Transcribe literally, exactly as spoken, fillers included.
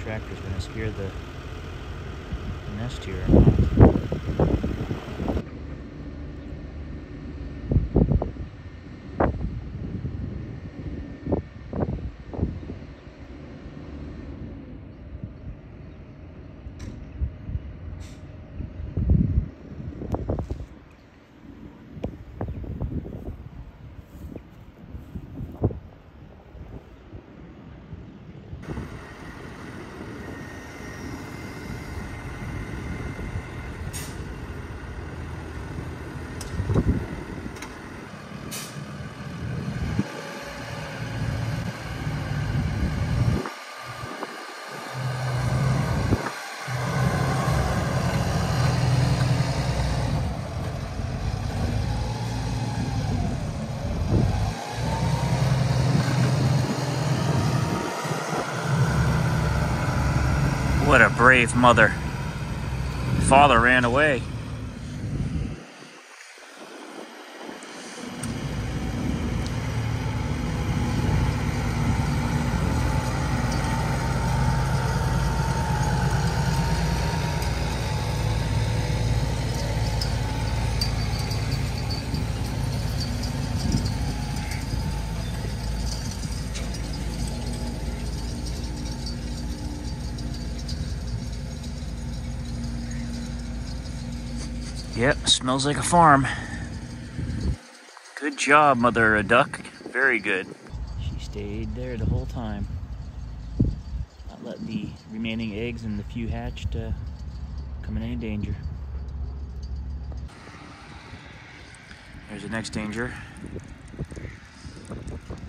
tractor is going to scare the nest here or not. What a brave mother. Father ran away. Yep, smells like a farm. Good job, Mother Duck. Very good. She stayed there the whole time. Not let the remaining eggs and the few hatched uh, come in any danger. There's the next danger.